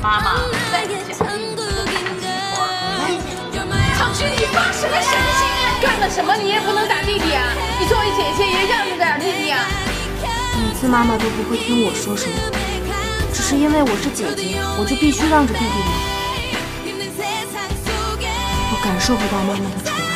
妈妈再奖励你多看几会儿。 唐旭，你发什么神经啊？干了什么你也不能打弟弟啊！你作为姐姐也让着点弟弟啊！ 每次妈妈都不会听我说什么，只是因为我是姐姐，我就必须让着弟弟吗？我感受不到妈妈的宠爱。